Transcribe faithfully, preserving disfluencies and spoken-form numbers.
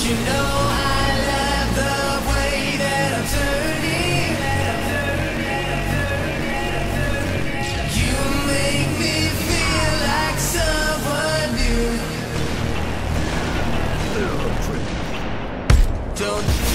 You know I love the way that I'm turning. You make me feel like someone new. Don't